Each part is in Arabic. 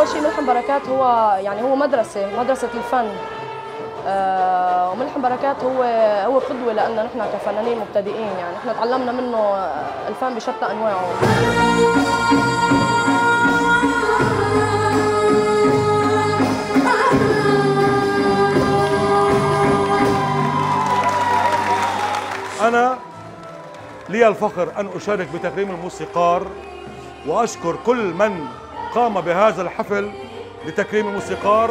اول شيء ملحم بركات هو يعني هو مدرسه الفن. وملحم بركات هو قدوه لنا نحن كفنانين مبتدئين، يعني نحن تعلمنا منه الفن بشتى انواعه. أنا لي الفخر أن أشارك بتكريم الموسيقار، وأشكر كل من قام بهذا الحفل لتكريم الموسيقار.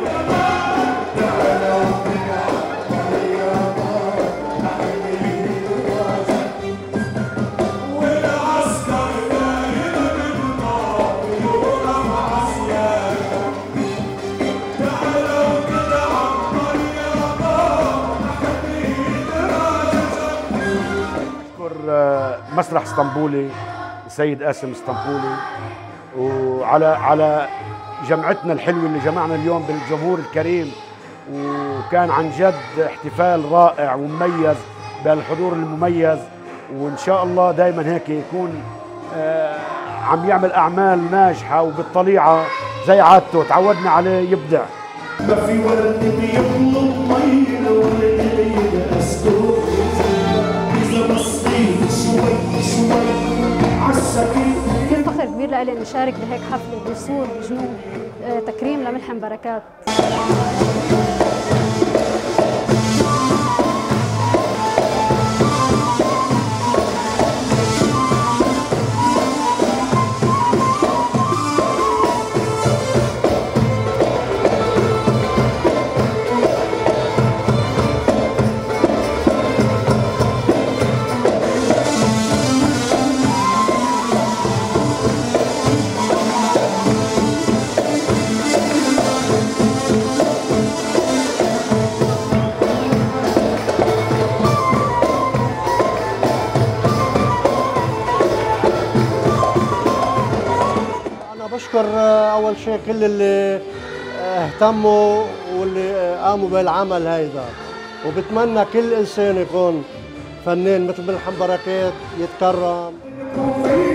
مسرح اسطنبولي السيد قاسم اسطنبولي، وعلى جمعتنا الحلوه اللي جمعنا اليوم بالجمهور الكريم، وكان عن جد احتفال رائع ومميز بالحضور المميز. وان شاء الله دائما هيك يكون عم يعمل اعمال ناجحه وبالطليعه زي عادته تعودنا عليه يبدع. ما في ولد بيطلب مي ولا اسكت اذا بصير شوي عالسكين. كثير فخر كبير لإلي اني اشارك بهيك حفله بصور بجنون تكريم لملحم بركات. بشكر أول شيء كل اللي اهتموا واللي قاموا بالعمل هيدا، وبتمنى كل إنسان يكون فنان مثل ملحم بركات يتكرم.